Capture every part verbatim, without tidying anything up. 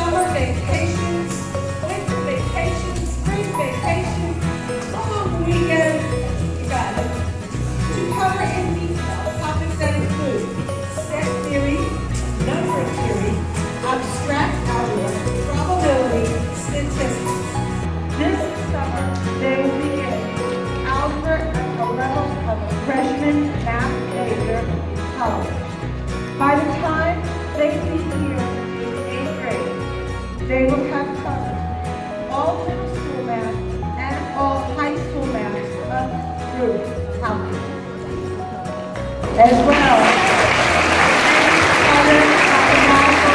summer vacations, winter vacations, spring vacations, long weekends, you got it, to cover in detail topics that include set theory, number theory, abstract algebra, probability, statistics. This summer, they will begin algebra at the level of a freshman math major in college. By the time they leave here in eighth grade, they will have covered all middle school math and all high school math up through calculus, as well as other mathematical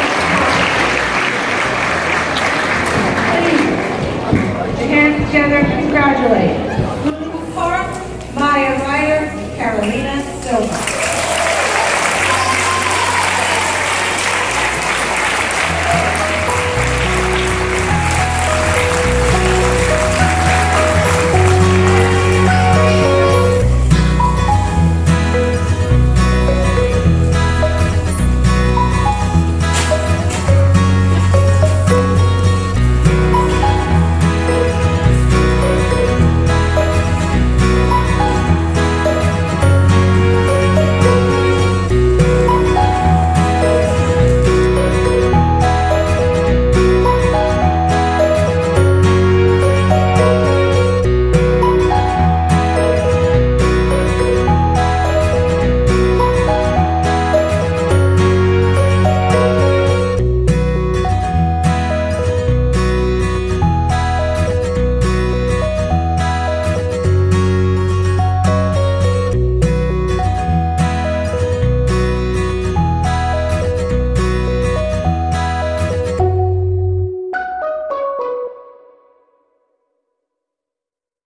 topics. Please, put your hands together and congratulate.